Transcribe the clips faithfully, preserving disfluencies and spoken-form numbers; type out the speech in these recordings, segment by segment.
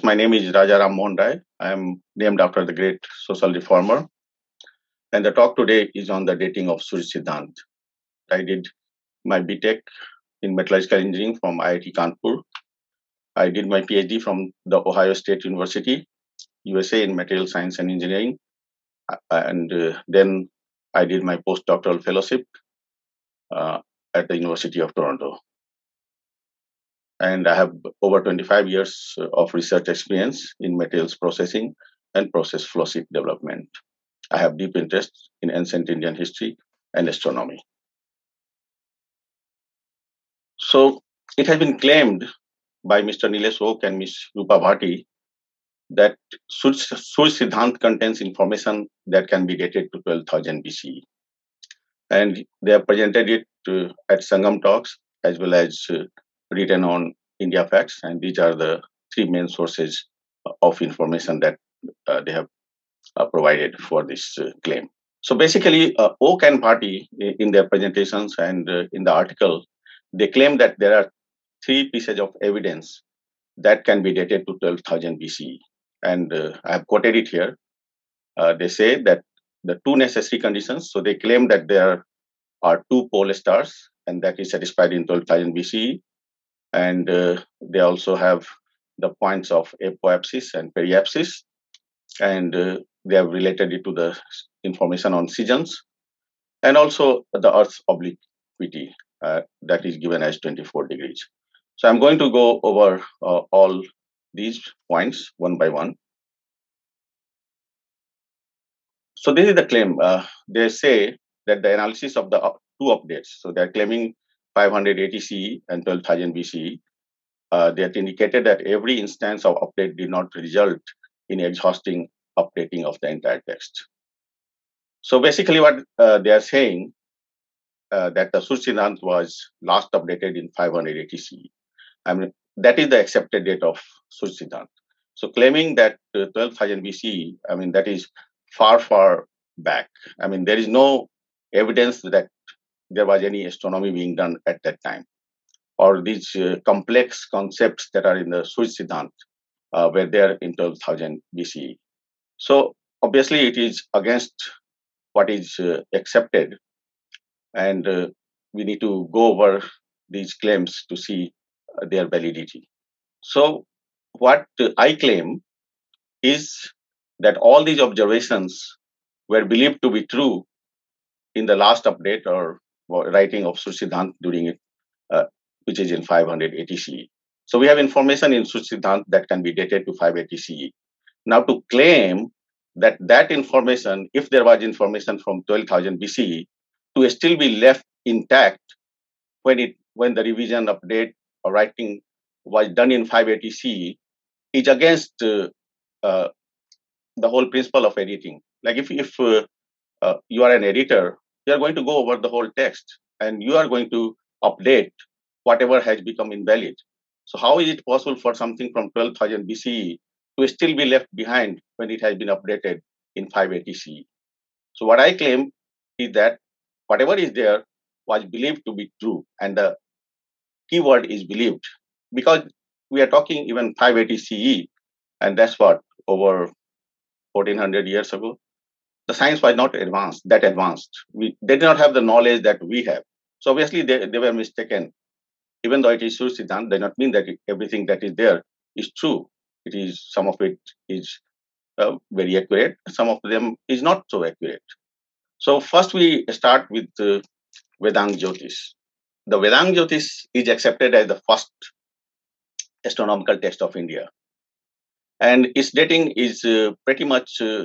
my name is Rajaram Mohan Rai. I am named after the great social reformer. And the talk today is on the dating of Surya Siddhanta. I did my B Tech in metallurgical engineering from I I T Kanpur. I did my P H D from the Ohio State University, U S A, in material science and engineering. And uh, then I did my postdoctoral fellowship uh, at the University of Toronto. And I have over twenty-five years of research experience in materials processing and process flow sheet development. I have deep interest in ancient Indian history and astronomy. So it has been claimed by Mister Nilesh Oak and Miz Rupa Bhatti that Sūrya Siddhanta contains information that can be dated to twelve thousand B C E. And they have presented it uh, at Sangam talks as well as uh, written on India Facts. And these are the three main sources of information that uh, they have uh, provided for this uh, claim. So basically, uh, Oak and Bhatti in their presentations and uh, in the article, they claim that there are three pieces of evidence that can be dated to twelve thousand B C E. And uh, I have quoted it here. Uh, they say that the two necessary conditions, so they claim that there are two pole stars and that is satisfied in twelve thousand B C E. And uh, they also have the points of apoapsis and periapsis. And uh, they have related it to the information on seasons and also the Earth's obliquity uh, that is given as twenty-four degrees. So I'm going to go over uh, all these points one by one. So this is the claim. Uh, they say that the analysis of the uh, two updates, so they're claiming five hundred eighty C E and twelve thousand B C E, uh, they have indicated that every instance of update did not result in exhausting updating of the entire text. So basically what uh, they are saying uh, that the Sūrya Siddhanta was last updated in five hundred eighty C E. I mean, that is the accepted date of Sūrya Siddhanta. So claiming that uh, twelve thousand B C E, I mean, that is far, far back. I mean, there is no evidence that there was any astronomy being done at that time, or these uh, complex concepts that are in the Sūrya Siddhanta uh, were there in twelve thousand B C E. So obviously it is against what is uh, accepted, and uh, we need to go over these claims to see uh, their validity. So what uh, I claim is that all these observations were believed to be true in the last update or, or writing of Sūrya Siddhanta during it, uh, which is in five hundred eighty C E. So we have information in Sūrya Siddhanta that can be dated to five hundred eighty C E. Now to claim that that information, if there was information from twelve thousand B C E, to still be left intact when it when the revision, update, or writing was done in five hundred eighty C E, is against uh, uh, the whole principle of editing. Like if, if uh, uh, you are an editor, you are going to go over the whole text and you are going to update whatever has become invalid. So how is it possible for something from twelve thousand B C E to still be left behind when it has been updated in five hundred eighty C E? So what I claim is that whatever is there was believed to be true, and the keyword is believed, because we are talking even five hundred eighty C E, and that's what, over fourteen hundred years ago. The science was not advanced, that advanced. We, they did not have the knowledge that we have. So obviously they, they were mistaken. Even though it is Sūrya Siddhanta, does not mean that it, everything that is there is true. It is, some of it is uh, very accurate, some of them is not so accurate. So first we start with uh, Vedāṅga Jyotiśa. The Vedāṅga Jyotiśa is accepted as the first astronomical text of India. And its dating is uh, pretty much uh,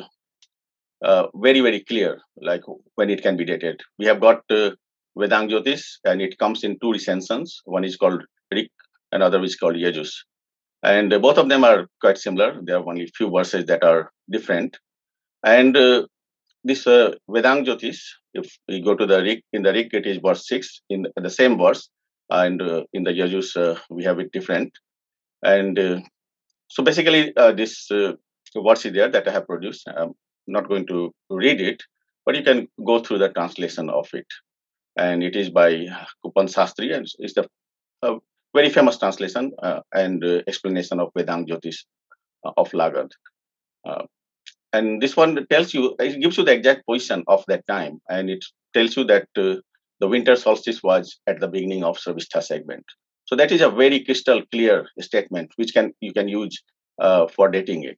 uh, very, very clear, like when it can be dated. We have got uh, Vedāṅga Jyotiśa, and it comes in two recensions. One is called Rik, another is called Yajus. And uh, both of them are quite similar. There are only few verses that are different. And uh, this uh, Vedāṅga Jyotiśa, if we go to the Rik, in the Rik it is verse six, in the, the same verse, and uh, in the Yajus uh, we have it different. And uh, so basically uh, this uh, verse is there that I have produced. I'm not going to read it, but you can go through the translation of it. And it is by Kupan Sastri, and it's the uh, very famous translation uh, and uh, explanation of Vedāṅga Jyotiśa uh, of Lagad. Uh, and this one tells you, it gives you the exact position of that time, and it tells you that uh, the winter solstice was at the beginning of Sarvishta segment. So that is a very crystal clear statement, which can you can use uh, for dating it.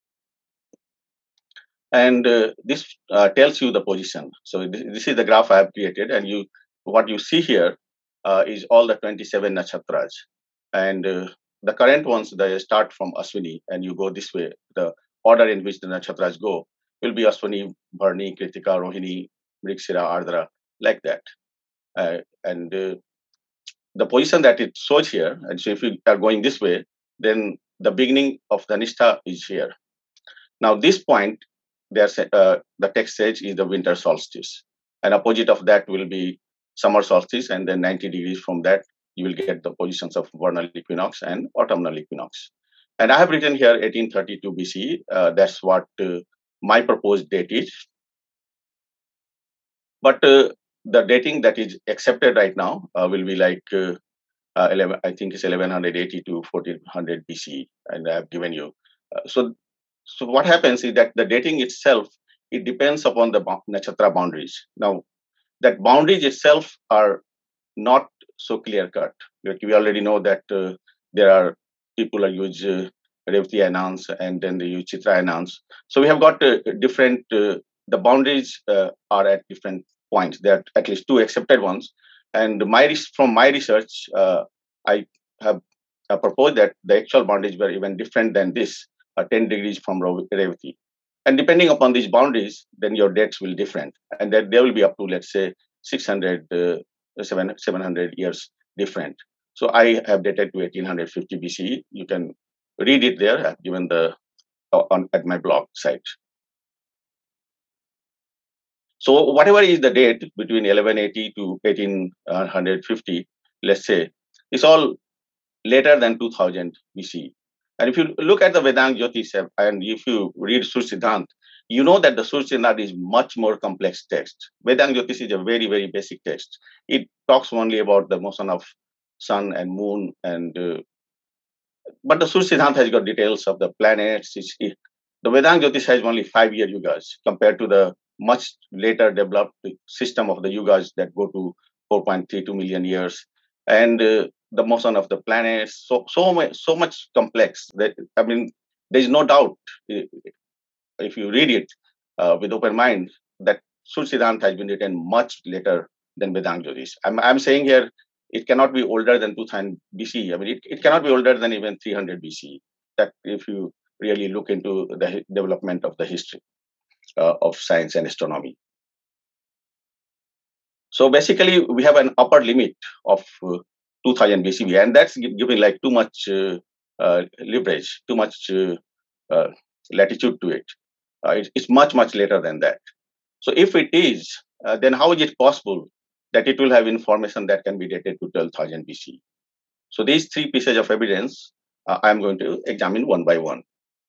And uh, this uh, tells you the position. So this, this is the graph I have created, and you what you see here uh, is all the twenty-seven nakshatras, and uh, the current ones they start from Ashwini, and you go this way. The order in which the nakshatras go will be Ashwini, Bharni, Kritika, Rohini, Mriksira, Ardra, like that. Uh, and uh, the position that it shows here, and so if you are going this way, then the beginning of the Nishtha is here. Now, this point, there's uh, the text says is the winter solstice, and opposite of that will be summer solstice, and then ninety degrees from that you will get the positions of vernal equinox and autumnal equinox. And I have written here eighteen thirty-two B C. Uh, that's what uh, my proposed date is. But uh, the dating that is accepted right now uh, will be like uh, uh, eleven. I think it's eleven eighty to fourteen hundred B C, and I have given you. Uh, so So what happens is that the dating itself, it depends upon the nakshatra boundaries. Now, that boundaries itself are not so clear cut. Like we already know that uh, there are people who use uh, Revati announce and then they use Chitra announce. So we have got uh, different, uh, the boundaries uh, are at different points. There are at least two accepted ones. And my from my research, uh, I have uh, proposed that the actual boundaries were even different than this, uh, ten degrees from Revati. And depending upon these boundaries, then your dates will different. And that they will be up to, let's say, six hundred, uh, seven, seven hundred years different. So I have dated to eighteen fifty B C E. You can read it there. I've given the uh, on at my blog site. So whatever is the date between eleven eighty to eighteen fifty, let's say, it's all later than two thousand B C E. And if you look at the Vedāṅga Jyotiśa and if you read Sūrya Siddhānta, you know that the Sūrya Siddhānta is much more complex text. Vedāṅga Jyotiśa is a very, very basic text. It talks only about the motion of sun and moon, and uh, but the Sūrya Siddhānta has got details of the planets. It's, it, the Vedāṅga Jyotiśa has only five-year yugas compared to the much later developed system of the yugas that go to four point three two million years. And uh, the motion of the planets, so so much, so much complex that I mean, there is no doubt if you read it uh, with open mind that Sūrya Siddhanta has been written much later than Vedāṅga Jyotiśa. I'm I'm saying here it cannot be older than two thousand B C. I mean, it, it cannot be older than even three hundred B C. That if you really look into the development of the history uh, of science and astronomy. So basically, we have an upper limit of uh, two thousand B C B, and that's giving like too much uh, uh, leverage, too much uh, uh, latitude to it. Uh, it. It's much, much later than that. So if it is, uh, then how is it possible that it will have information that can be dated to twelve thousand B C? So these three pieces of evidence, uh, I'm going to examine one by one.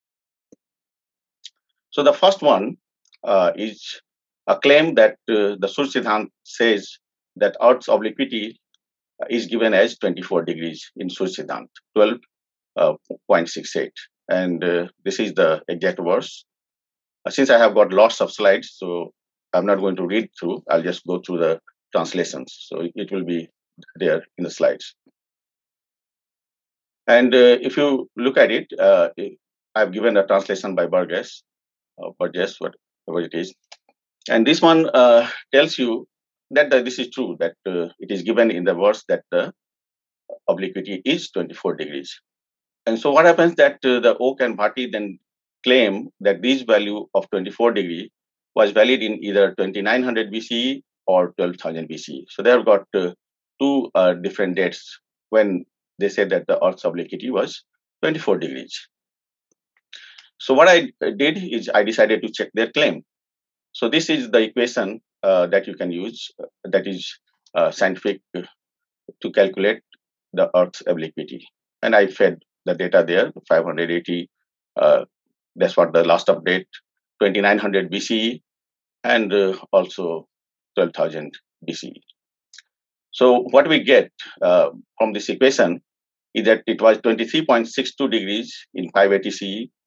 So the first one uh, is a claim that uh, the Sūrya Siddhanta says that Earth's obliquity is given as twenty-four degrees in Surya Siddhanta, twelve point six eight. And uh, this is the exact verse. Uh, since I have got lots of slides, so I'm not going to read through. I'll just go through the translations. So it will be there in the slides. And uh, if you look at it, uh, I've given a translation by Burgess, uh, Burgess, whatever it is. And this one uh, tells you that the, this is true, that uh, it is given in the verse that the obliquity is twenty-four degrees. And so what happens that uh, the Oak and Bhatti then claim that this value of twenty-four degree was valid in either twenty-nine hundred B C E or twelve thousand B C E. So they have got uh, two uh, different dates when they said that the Earth's obliquity was twenty-four degrees. So what I did is I decided to check their claim. So this is the equation uh, that you can use, uh, that is uh, scientific uh, to calculate the Earth's obliquity. And I fed the data there, five hundred eighty, uh, that's what the last update, twenty-nine hundred B C E, and uh, also twelve thousand B C E. So what we get uh, from this equation is that it was twenty-three point six two degrees in five eighty C E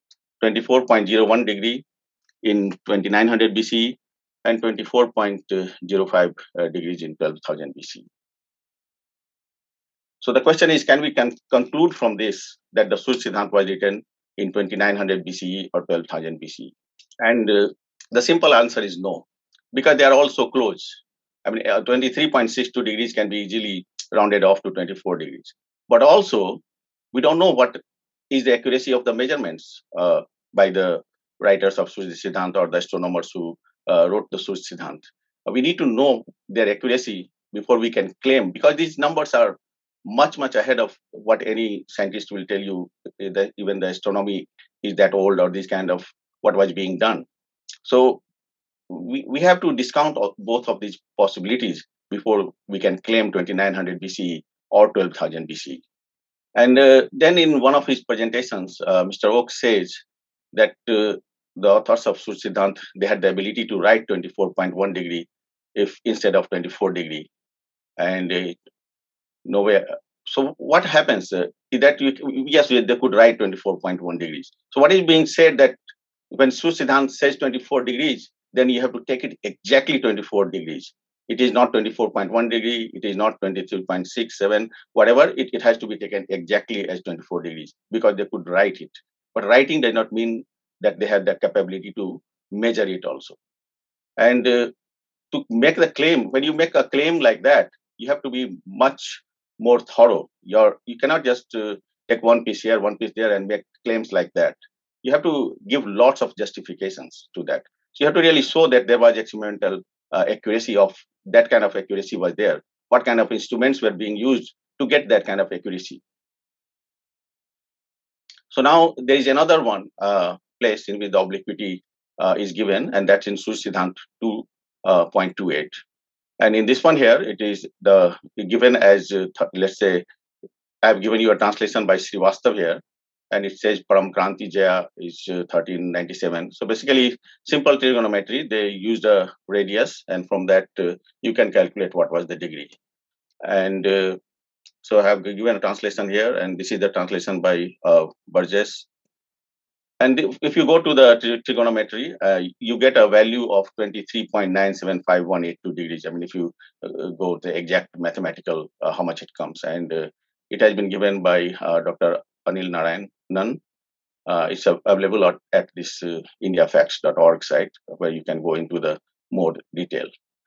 twenty-four point zero one degree in twenty-nine hundred B C E and twenty-four point zero five uh, degrees in twelve thousand B C E. So the question is, can we con conclude from this that the Sūrya Siddhānta was written in twenty-nine hundred B C E or twelve thousand B C E? And uh, the simple answer is no, because they are all so close. I mean, uh, twenty-three point six two degrees can be easily rounded off to twenty-four degrees. But also, we don't know what is the accuracy of the measurements uh, by the writers of Surya Siddhanta or the astronomers who uh, wrote the Surya Siddhanta. Uh, we need to know their accuracy before we can claim, because these numbers are much, much ahead of what any scientist will tell you, that even the astronomy is that old or this kind of what was being done. So we, we have to discount both of these possibilities before we can claim twenty-nine hundred B C E or twelve thousand B C E. And uh, then in one of his presentations, uh, Mister Oak says that uh, the authors of Sūrya Siddhanta, they had the ability to write twenty-four point one degree if instead of twenty-four degree. And uh, nowhere. So what happens uh, is that you, yes, they could write twenty-four point one degrees. So what is being said that when Sūrya Siddhanta says twenty-four degrees, then you have to take it exactly twenty-four degrees. It is not twenty-four point one degree, it is not twenty-three point six seven, whatever, it, it has to be taken exactly as twenty-four degrees, because they could write it. But writing does not mean that they have the capability to measure it also. And uh, to make the claim, when you make a claim like that, you have to be much more thorough. You're, you cannot just uh, take one piece here, one piece there and make claims like that. You have to give lots of justifications to that. So you have to really show that there was experimental uh, accuracy of that kind of accuracy was there. What kind of instruments were being used to get that kind of accuracy. So now there is another one uh, place in which the obliquity uh, is given, and that's in Sūrya Siddhanta two point two eight. And in this one here, it is the given as, uh, let's say, I've given you a translation by Srivastav here, and it says Param Kranti Jaya is uh, thirteen ninety-seven. So basically, simple trigonometry, they used a radius, and from that, uh, you can calculate what was the degree. And uh, so I have given a translation here, and this is the translation by uh, Burgess. And if, if you go to the tri trigonometry, uh, you get a value of twenty-three point nine seven five one eight two degrees. I mean, if you uh, go the exact mathematical, uh, how much it comes. And uh, it has been given by uh, Doctor Anil Narayanan. Uh, it's available at, at this uh, india facts dot org site, where you can go into the more detail.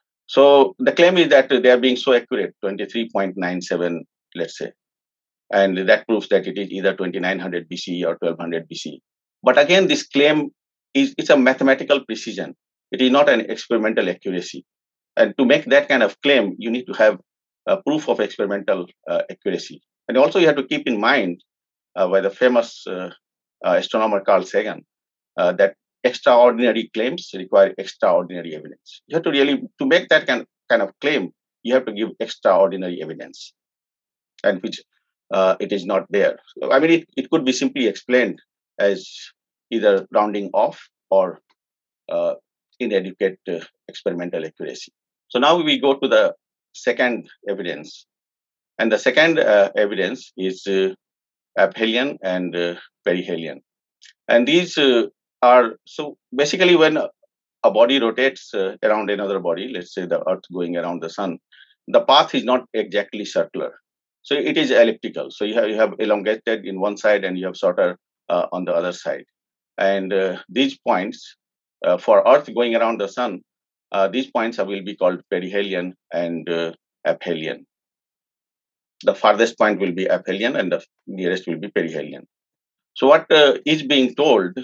So the claim is that they are being so accurate, twenty-three point nine seven, let's say. And that proves that it is either twenty-nine hundred B C E or twelve hundred B C E. But again, this claim is it's a mathematical precision. It is not an experimental accuracy. And to make that kind of claim, you need to have a proof of experimental uh, accuracy. And also you have to keep in mind uh, by the famous uh, uh, astronomer Carl Sagan uh, that extraordinary claims require extraordinary evidence. You have to really, to make that kind, kind of claim, you have to give extraordinary evidence, and which uh, it is not there. So, I mean, it, it could be simply explained as either rounding off or uh, inadequate uh, experimental accuracy. So now we go to the second evidence. And the second uh, evidence is uh, Aphelion and uh, Perihelion. And these uh, are, so basically when a body rotates uh, around another body, let's say the Earth going around the Sun, the path is not exactly circular. So it is elliptical. So you have, you have elongated in one side and you have shorter uh, on the other side. And uh, these points uh, for Earth going around the Sun, uh, these points will be called perihelion and uh, aphelion. The farthest point will be aphelion and the nearest will be perihelion. So what uh, is being told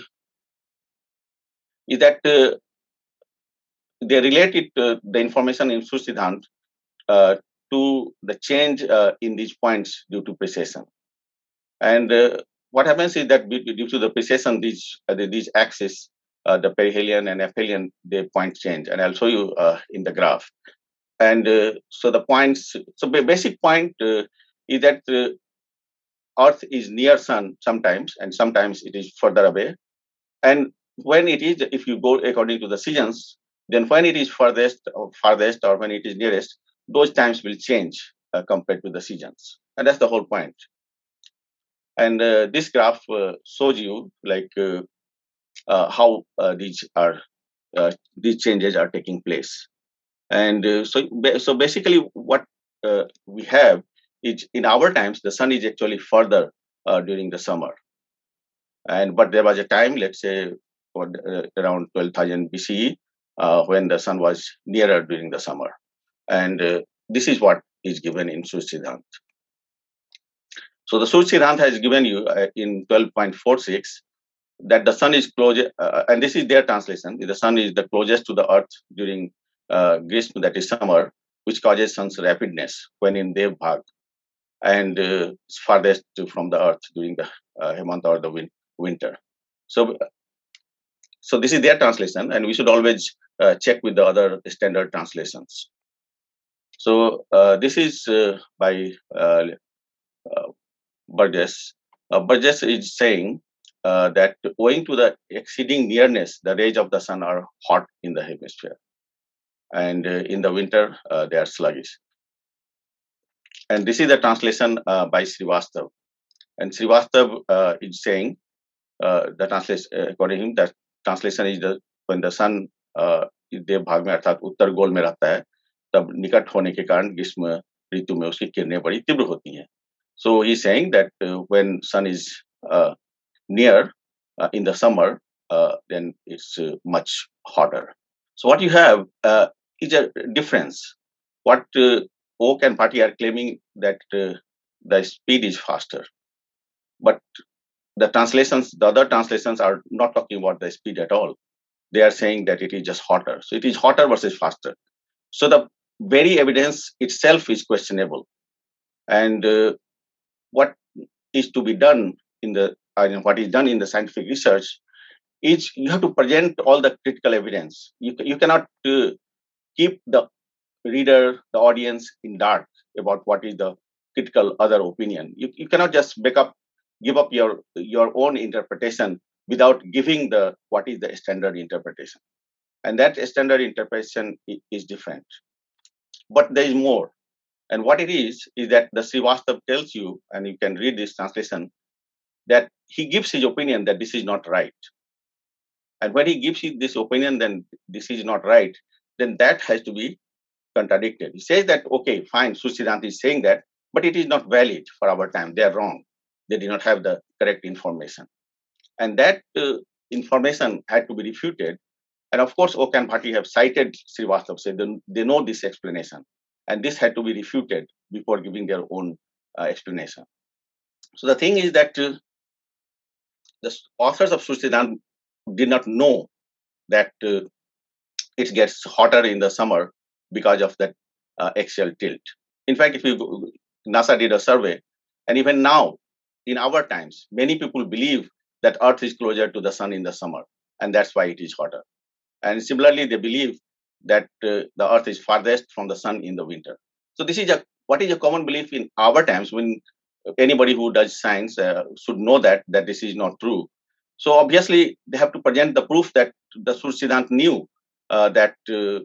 is that uh, they related uh, the information in Sūrya Siddhanta uh, to the change uh, in these points due to precession. And uh, what happens is that due to the precession, these uh, these axes, uh, the perihelion and aphelion, they point change, and I'll show you uh, in the graph. And uh, so the points, so the basic point uh, is that uh, Earth is near Sun sometimes, and sometimes it is further away. And when it is, if you go according to the seasons, then when it is farthest or farthest or when it is nearest, those times will change uh, compared to the seasons. And that's the whole point. And uh, this graph uh, shows you like uh, uh, how uh, these are uh, these changes are taking place. And uh, so, so basically, what uh, we have is in our times the sun is actually further uh, during the summer, and but there was a time, let's say, for, uh, around twelve thousand B C E, uh, when the sun was nearer during the summer, and uh, this is what is given in Surya Siddhanta. So the Surya Siddhanta has given you uh, in twelve point four six that the sun is close, uh, and this is their translation. The sun is the closest to the earth during uh, Grishma, that is summer, which causes sun's rapidness when in Dev Bhag, and uh, farthest from the earth during the uh, Hemanta or the win- winter. So, so this is their translation, and we should always uh, check with the other standard translations. So uh, this is uh, by uh, uh, Burgess. Uh, Burgess is saying uh, that owing to the exceeding nearness, the rays of the sun are hot in the hemisphere, and uh, in the winter uh, they are sluggish. And this is the translation uh, by Srivastav. And Srivastav uh, is saying uh, the translation, uh, according to him, that translation is the when the sun uh, देव भाग में अर्थात उत्तर गोल में रहता है, तब निकट होने के कारण ग्रीष्म ऋतु में उसकी किरणें बड़ी तीव्र होती हैं. So he's saying that uh, when sun is uh, near uh, in the summer, uh, then it's uh, much hotter. So what you have uh, is a difference. What uh, Oak and Party are claiming that uh, the speed is faster, but the translations, the other translations are not talking about the speed at all. They are saying that it is just hotter. So it is hotter versus faster. So the very evidence itself is questionable. And uh, what is to be done in the uh, what is done in the scientific research is you have to present all the critical evidence. You you cannot uh, keep the reader, the audience in dark about what is the critical other opinion. You you cannot just make up, give up your your own interpretation without giving the what is the standard interpretation, and that standard interpretation is different. But there is more. And what it is, is that the Srivastav tells you, and you can read this translation, that he gives his opinion that this is not right. And when he gives you this opinion, then this is not right, then that has to be contradicted. He says that, okay, fine, Surya Siddhanta is saying that, but it is not valid for our time. They are wrong. They did not have the correct information. And that uh, information had to be refuted. And of course, Oak and Bhatti have cited Srivastav, said they, they know this explanation. And this had to be refuted before giving their own uh, explanation. So the thing is that uh, the authors of Surya Siddhanta did not know that uh, it gets hotter in the summer because of that uh, axial tilt. In fact, if you go, NASA did a survey, and even now, in our times, many people believe that Earth is closer to the sun in the summer, and that's why it is hotter. And similarly, they believe that uh, the Earth is farthest from the sun in the winter. So this is a what is a common belief in our times. When anybody who does science uh, should know that that this is not true. So obviously, they have to present the proof that the Surya Siddhanta knew uh, that uh,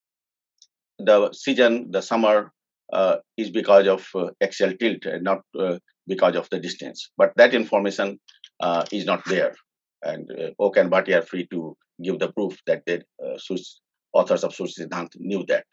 the season, the summer, uh, is because of uh, axial tilt and not uh, because of the distance. But that information uh, is not there. And uh, Oak and Bhatti are free to give the proof that the uh, authors of Surya Siddhanta knew that.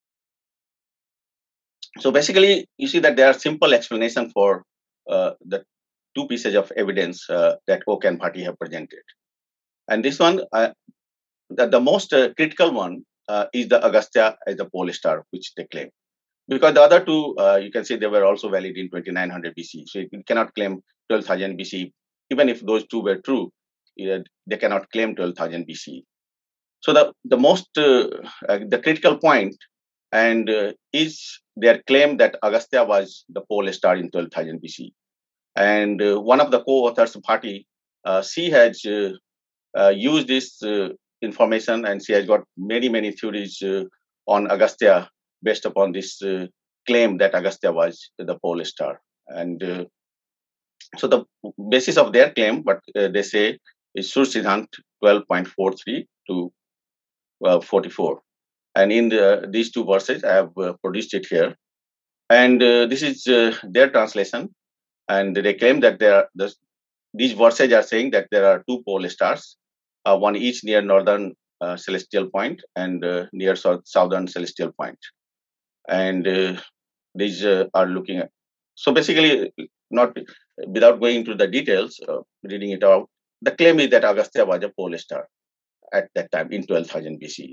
So basically, you see that there are simple explanations for uh, the two pieces of evidence uh, that Oak and Bhatti have presented. And this one, uh, the, the most uh, critical one uh, is the Agastya as the pole star, which they claim. Because the other two, uh, you can see they were also valid in twenty-nine hundred B C. So you cannot claim twelve thousand B C. Even if those two were true, they cannot claim twelve thousand B C. So the, the most, uh, uh, the critical point and uh, is their claim that Agastya was the pole star in twelve thousand B C. And uh, one of the co-authors, Bhatti, uh, she has uh, uh, used this uh, information, and she has got many, many theories uh, on Agastya based upon this uh, claim that Agastya was the pole star. And uh, so the basis of their claim, but uh, they say, is Surya Siddhanta twelve point four three to uh, forty-four. And in the, these two verses, I have uh, produced it here. And uh, this is uh, their translation. And they claim that there are, the, these verses are saying that there are two pole stars. uh, one each near northern uh, celestial point and uh, near south, southern celestial point. And uh, these uh, are looking at. So basically, not without going into the details, uh, reading it out, the claim is that Agastya was a pole star at that time in twelve thousand B C.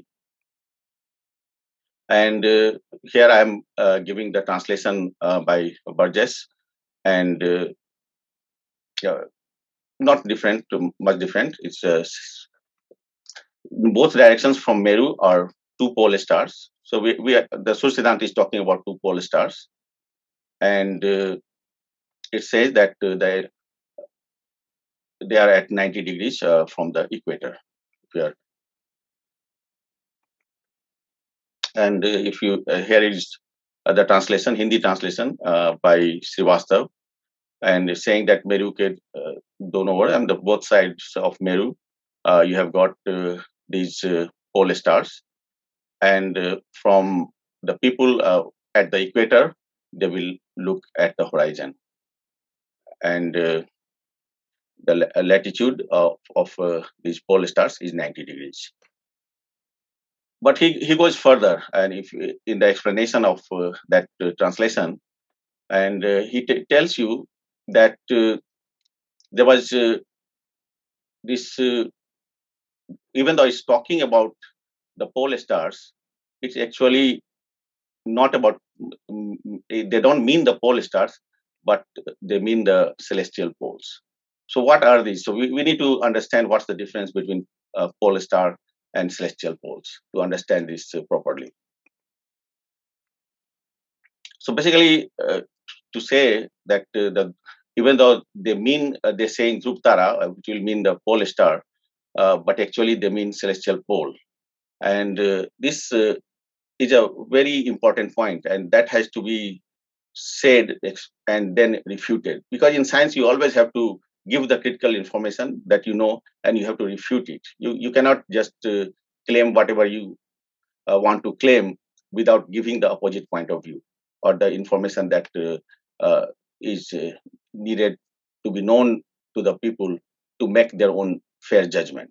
And uh, here I am uh, giving the translation uh, by Burgess, and uh, yeah, not different, much different. It's uh, both directions from Meru are two pole stars. So we, we are, the Surya Siddhanta is talking about two pole stars, and uh, it says that uh, they they are at ninety degrees uh, from the equator. Here. And uh, if you uh, here is uh, the translation, Hindi translation uh, by Srivastav, and saying that Meru ke uh, dono over, and the both sides of Meru, uh, you have got uh, these uh, pole stars, and uh, from the people uh, at the equator, they will look at the horizon, and uh, the latitude of, of uh, these pole stars is ninety degrees. But he, he goes further, and if in the explanation of uh, that uh, translation, and uh, he t- tells you that uh, there was uh, this, uh, even though it's talking about the pole stars, it's actually not about, um, they don't mean the pole stars, but they mean the celestial poles. So what are these? So we, we need to understand what's the difference between uh, pole star and celestial poles to understand this uh, properly. So basically, uh, to say that uh, the even though they mean uh, they're saying Druptara, uh, which will mean the pole star, uh, but actually they mean celestial pole, and uh, this uh, is a very important point, and that has to be said and then refuted, because in science you always have to give the critical information that you know, and you have to refute it. You you cannot just uh, claim whatever you uh, want to claim without giving the opposite point of view or the information that uh, uh, is uh, needed to be known to the people to make their own fair judgment.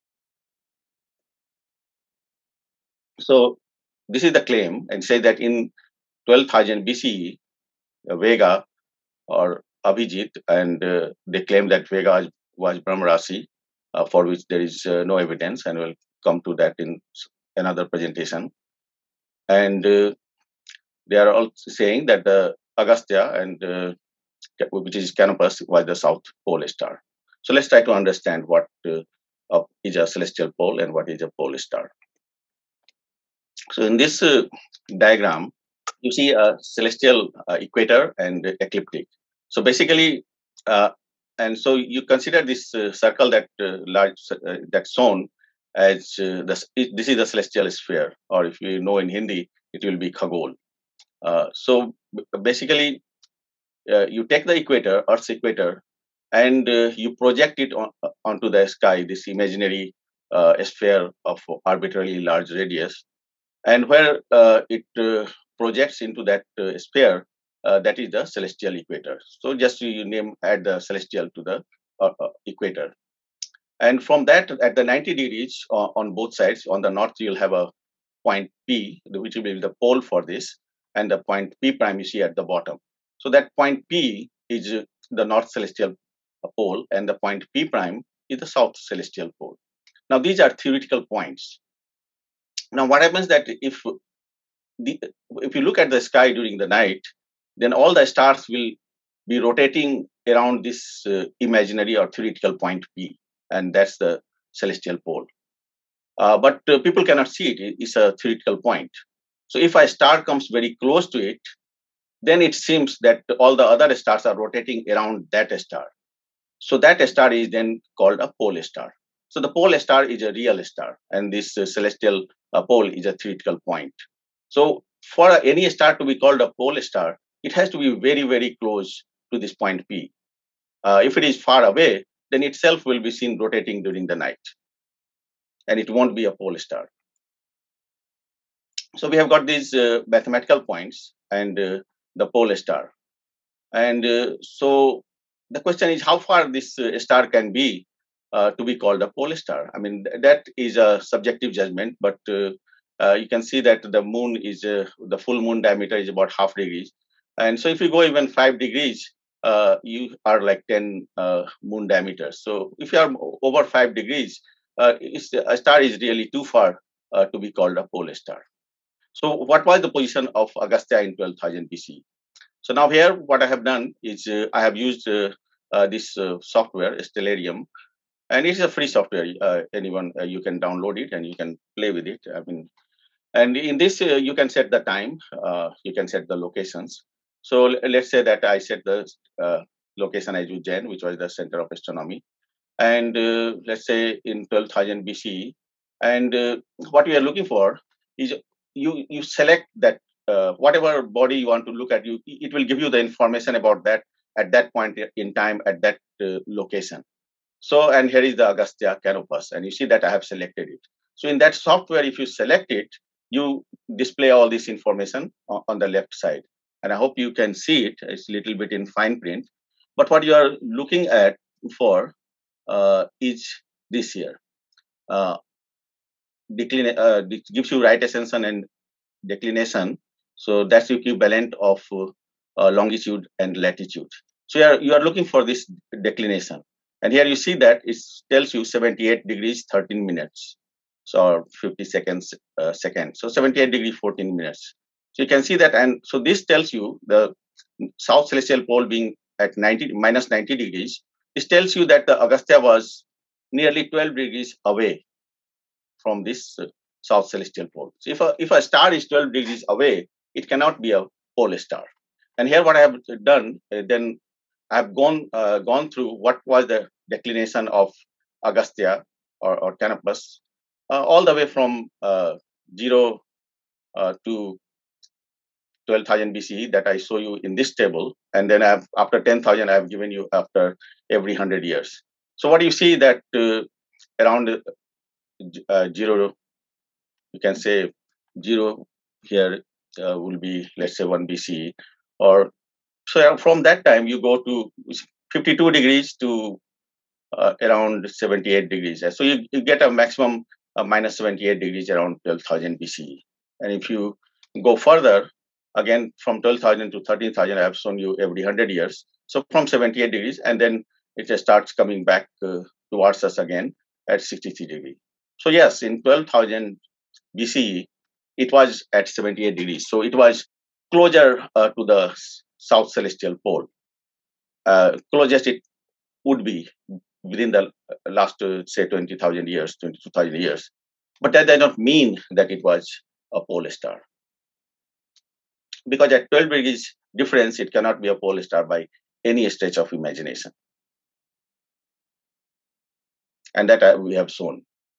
So this is the claim, and say that in twelve thousand B C E, uh, Vega or Abhijit, and uh, they claim that Vega was Brahmarasi, uh, for which there is uh, no evidence, and we'll come to that in another presentation. And uh, they are also saying that the Agastya, and uh, which is Canopus, was the South Pole star. So let's try to understand what uh, uh, is a celestial pole and what is a pole star. So in this uh, diagram, you see a celestial uh, equator and ecliptic. So basically, uh, and so you consider this uh, circle that uh, large uh, that's shown as uh, the, this is the celestial sphere, or if you know in Hindi, it will be Khagol. Uh, so basically, uh, you take the equator, Earth's equator, and uh, you project it on, onto the sky, this imaginary uh, sphere of arbitrarily large radius, and where uh, it uh, projects into that uh, sphere, uh, that is the celestial equator. So just you name add the celestial to the uh, uh, equator, and from that at the ninety degrees uh, on both sides, on the north you'll have a point P, which will be the pole for this, and the point P prime you see at the bottom. So that point P is uh, the north celestial pole, and the point P prime is the south celestial pole. Now these are theoretical points. Now what happens that if the, if you look at the sky during the night, then all the stars will be rotating around this uh, imaginary or theoretical point P, and that's the celestial pole. Uh, but uh, people cannot see it. It's a theoretical point. So if a star comes very close to it, then it seems that all the other stars are rotating around that star. So that star is then called a pole star. So the pole star is a real star, and this uh, celestial uh, pole is a theoretical point. So for any star to be called a pole star, it has to be very, very close to this point P. Uh, if it is far away, then itself will be seen rotating during the night, and it won't be a pole star. So we have got these uh, mathematical points and uh, the pole star. And uh, so the question is how far this uh, star can be uh, to be called a pole star. I mean, th- that is a subjective judgment, but uh, uh, you can see that the moon is, uh, the full moon diameter is about half degrees. And so if you go even five degrees, uh, you are like ten uh, moon diameters. So if you are over five degrees, uh, it's, a star is really too far uh, to be called a pole star. So what was the position of Agastya in twelve thousand B C? So now here, what I have done is uh, I have used uh, uh, this uh, software, Stellarium, and it's a free software. Uh, anyone, uh, you can download it and you can play with it. I mean, and in this, uh, you can set the time, uh, you can set the locations. So l- let's say that I set the uh, location as Jain, which was the center of astronomy. And uh, let's say in twelve thousand B C. And uh, what we are looking for is you, you select that uh, whatever body you want to look at, you, it will give you the information about that at that point in time, at that uh, location. So, and here is the Agastya canopus, and you see that I have selected it. So in that software, if you select it, you display all this information on, on the left side. And I hope you can see it. It's a little bit in fine print. But what you are looking at for uh, is this here. Uh, decline, uh, it gives you right ascension and declination. So that's equivalent of uh, uh, longitude and latitude. So you are, you are looking for this declination. And here you see that it tells you seventy-eight degrees, thirteen minutes. So fifty seconds, uh, seconds. So seventy-eight degrees, fourteen minutes. So you can see that. And so this tells you the south celestial pole being at ninety, minus ninety degrees. This tells you that the Agastya was nearly twelve degrees away from this uh, south celestial pole. So if a, if a star is twelve degrees away, it cannot be a pole star. And here what I have done, uh, then I have gone uh, gone through what was the declination of Agastya or, or Canopus, uh, all the way from uh, zero uh, to twelve thousand B C E that I show you in this table. And then I have, after ten thousand, I have given you after every one hundred years. So what you see that uh, around uh, zero, you can say zero here uh, will be, let's say, one B C E. Or so from that time, you go to fifty-two degrees to uh, around seventy-eight degrees. So you, you get a maximum uh, minus seventy-eight degrees around twelve thousand B C E. And if you go further, again, from twelve thousand to thirteen thousand, I have shown you every one hundred years. So from seventy-eight degrees, and then it just starts coming back uh, towards us again at sixty-three degrees. So yes, in twelve thousand B C E, it was at seventy-eight degrees. So it was closer uh, to the south celestial pole. Uh, closest it would be within the last, uh, say, twenty thousand years, twenty-two thousand years. But that does not mean that it was a pole star. Because at twelve degrees difference, it cannot be a pole star by any stretch of imagination. And that uh, we have shown.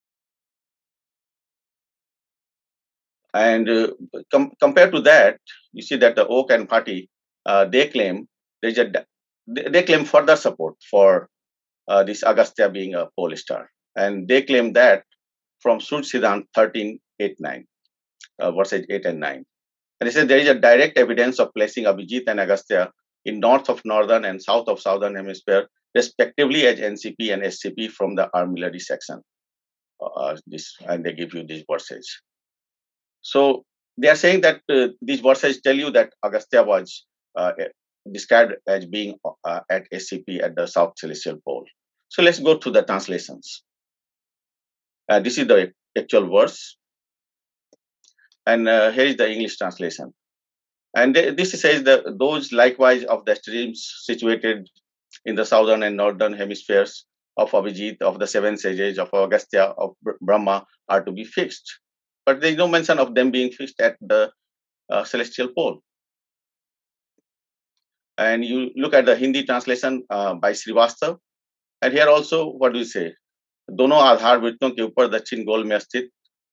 And uh, com- compared to that, you see that the Oak and Party, uh, they claim there's a they, they claim further support for uh, this Agastya being a pole star, and they claim that from Surya Siddhanta thirteen eight nine, uh, verses eight and nine, and they say there is a direct evidence of placing Abhijit and Agastya in north of northern and south of southern hemisphere, respectively, as N C P and S C P from the armillary section. Uh, this and they give you these verses. So they are saying that uh, these verses tell you that Agastya was uh, described as being uh, at S C P at the South Celestial Pole. So let's go to the translations. Uh, this is the actual verse. And uh, here is the English translation. And th- this says that those likewise of the streams situated in the southern and northern hemispheres of Abhijit, of the seven sages, of Agastya, of Brahma are to be fixed. But there is no mention of them being fixed at the uh, celestial pole. And you look at the Hindi translation uh, by Srivastav. And here also, what do you say? दोनों आधार वृत्तों के ऊपर दक्षिण गोल में स्थित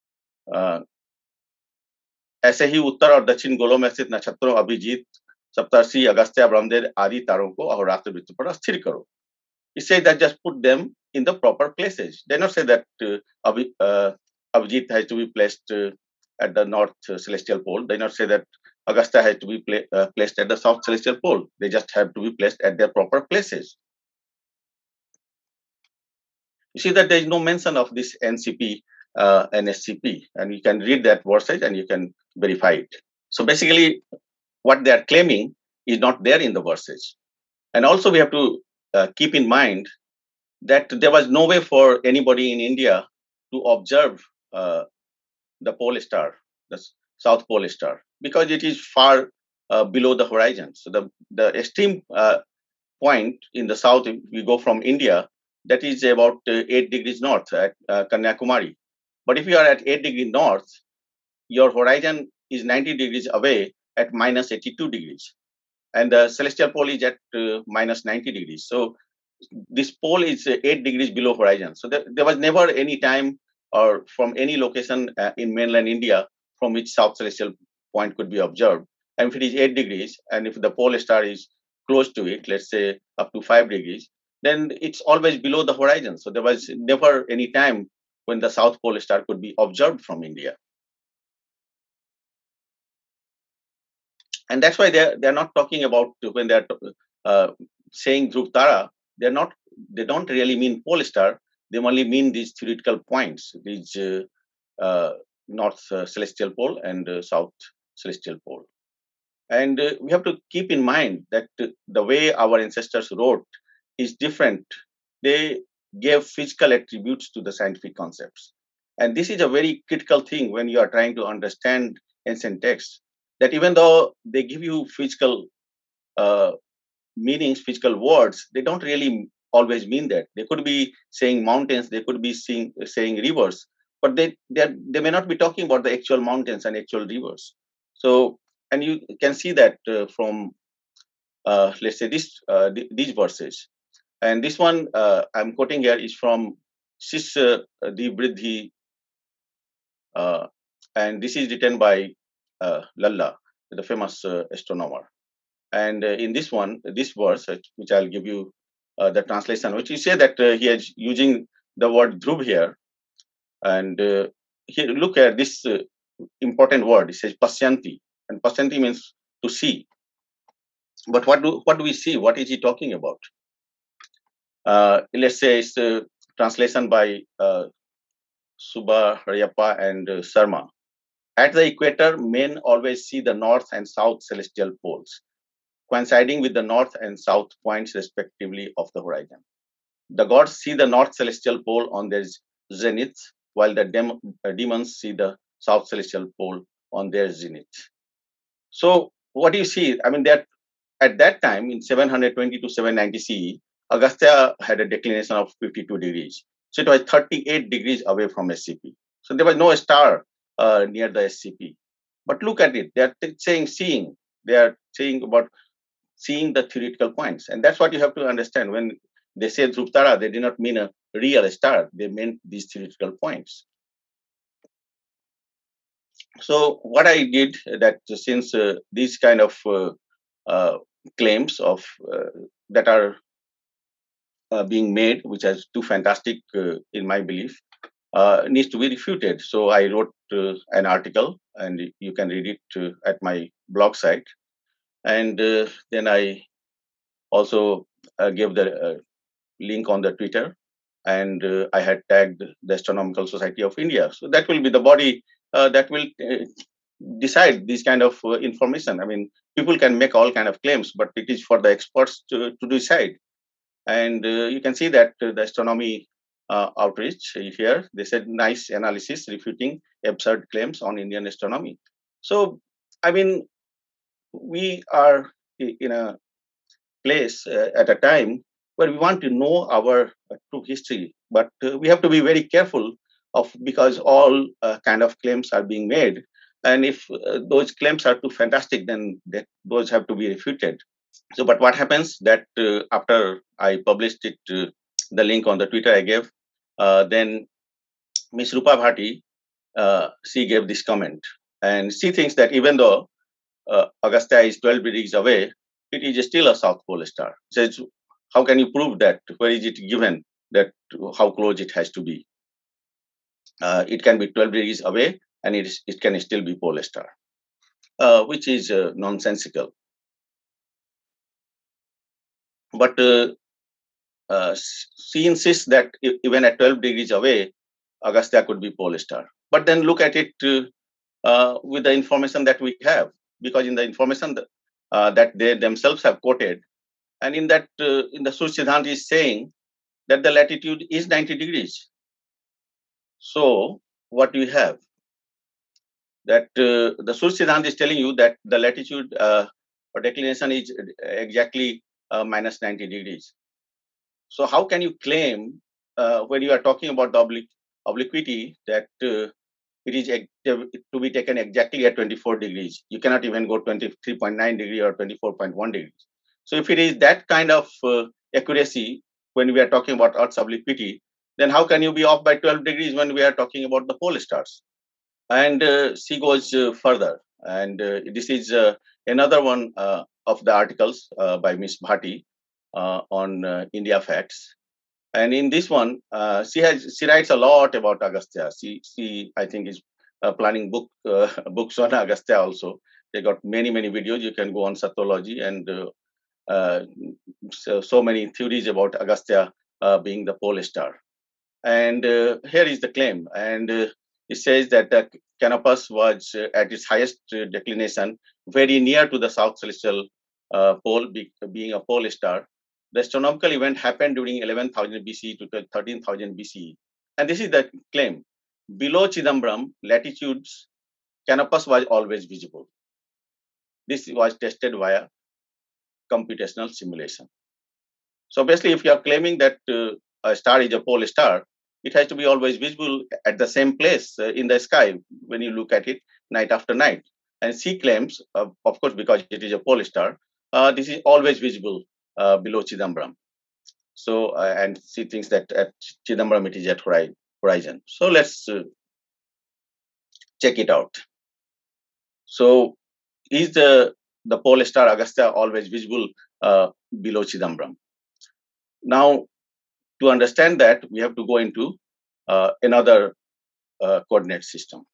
ऐसे ही उत्तर और दक्षिण गोलों में स्थित नक्षत्रों अभिजीत सप्तर्षि अगस्त्य ब्रह्मदेव आदि तारों को अहोरात्र वृत्त पर स्थिर करो. It says that just put them in the proper places. They not say that uh, Abhi, uh, Abhijit has to be placed uh, at the north uh, celestial pole. They not say that Agastya has to be pla- uh, placed at the south celestial pole. They just have to be placed at their proper places. You see that there is no mention of this N C P uh, and S C P, and you can read that website and you can verify it. So basically, what they are claiming is not there in the verses. And also, we have to uh, keep in mind that there was no way for anybody in India to observe uh, the pole star, the South Pole star, because it is far uh, below the horizon. So the, the extreme uh, point in the south, if we go from India, that is about uh, eight degrees north at uh, Kanyakumari. But if you are at eight degrees north, your horizon is ninety degrees away at minus eighty-two degrees. And the celestial pole is at uh, minus ninety degrees. So this pole is uh, eight degrees below horizon. So there, there was never any time or from any location uh, in mainland India from which south celestial point could be observed. And if it is eight degrees, and if the pole star is close to it, let's say up to five degrees, then it's always below the horizon. So there was never any time when the south pole star could be observed from India. And that's why they're, they're not talking about when they're uh, saying Dhruv Tara, they're not, they don't really mean pole star. They only mean these theoretical points, these uh, uh, north uh, celestial pole and uh, south celestial pole. And uh, we have to keep in mind that uh, the way our ancestors wrote is different. They gave physical attributes to the scientific concepts. And this is a very critical thing when you are trying to understand ancient texts, that even though they give you physical uh, meanings, physical words, they don't really always mean that. They could be saying mountains, they could be saying, saying rivers, but they, they, are, they may not be talking about the actual mountains and actual rivers. So, and you can see that uh, from, uh, let's say, this uh, th these verses. And this one uh, I'm quoting here is from Sisya Siddhanta, uh, and this is written by uh, Lalla, the famous uh, astronomer. And uh, in this one, this verse, uh, which I'll give you uh, the translation, which you say that uh, he is using the word dhruv here. And uh, here, look at this uh, important word. It says pasyanti, and pasyanti means to see. But what do what do we see? What is he talking about? Uh, let's say it's a translation by uh, Subba Rayappa and uh, Sarma. At the equator, men always see the north and south celestial poles, coinciding with the north and south points respectively of the horizon. The gods see the north celestial pole on their zenith, while the dem uh, demons see the south celestial pole on their zenith. So what do you see? I mean, that at that time in seven hundred twenty to seven ninety C E, Agastya had a declination of fifty-two degrees. So it was thirty-eight degrees away from S C P. So there was no star uh, near the S C P. But look at it. They are saying seeing. They are saying about seeing the theoretical points. And that's what you have to understand. When they say Dhruv Tara, they did not mean a real star. They meant these theoretical points. So what I did that since uh, these kind of uh, uh, claims of uh, that are uh, being made, which is too fantastic uh, in my belief, uh, needs to be refuted. So I wrote uh, an article, and you can read it uh, at my blog site. And uh, then I also uh, gave the uh, link on the Twitter, and uh, I had tagged the Astronomical Society of India. So that will be the body uh, that will uh, decide this kind of uh, information. I mean, people can make all kind of claims, but it is for the experts to, to decide. And uh, you can see that uh, the astronomy uh, outreach here, they said nice analysis refuting absurd claims on Indian astronomy. So, I mean, we are in a place uh, at a time where we want to know our uh, true history, but uh, we have to be very careful of because all uh, kind of claims are being made, and if uh, those claims are too fantastic, then that, those have to be refuted. So, but what happens that uh, after I published it, uh, the link on the Twitter I gave, uh, then Miss Rupa Bhati, uh, she gave this comment, and she thinks that even though uh, Agastya is twelve degrees away, it is still a South Pole star. Says, how can you prove that? Where is it given that how close it has to be? Uh, it can be twelve degrees away, and it, is, it can still be pole star, uh, which is uh, nonsensical. But uh, uh, she insists that e- even at twelve degrees away, Agastya could be pole star. But then look at it uh, uh, with the information that we have, because in the information that, uh, that they themselves have quoted, and in that, uh, in the Sūrya Siddhanta is saying that the latitude is ninety degrees. So what do you have? That uh, the Surya Siddhanta is telling you that the latitude uh, or declination is exactly uh, minus ninety degrees. So how can you claim uh, when you are talking about the oblique, obliquity that uh, it is ex- to be taken exactly at twenty-four degrees? You cannot even go twenty-three point nine degree or twenty-four point one degrees. So if it is that kind of uh, accuracy when we are talking about Earth's obliquity, then how can you be off by twelve degrees when we are talking about the pole stars? And uh, she goes uh, further, and uh, this is uh, another one uh, of the articles uh, by Miss Bhatti uh, on uh, India Facts. And in this one, uh, she has she writes a lot about Agastya. She she I think is uh, planning book uh, books on Agastya also. They got many many videos. You can go on Satyology, and uh, uh, so, so many theories about Agastya uh, being the pole star. And uh, here is the claim. And uh, it says that the Canopus was uh, at its highest uh, declination, very near to the south celestial uh, pole, be, being a pole star. The astronomical event happened during eleven thousand B C E to thirteen thousand B C E. And this is the claim. Below Chidambaram, latitudes, Canopus was always visible. This was tested via computational simulation. So basically, if you are claiming that uh, a star is a pole star, it has to be always visible at the same place uh, in the sky when you look at it night after night. And she claims, uh, of course, because it is a pole star, uh, this is always visible uh, below Chidambaram. So, uh, and she thinks that at Chidambaram it is at horizon. So let's uh, check it out. So, is the the pole star Agastya always visible uh, below Chidambaram? Now, to understand that, we have to go into uh, another uh, coordinate system.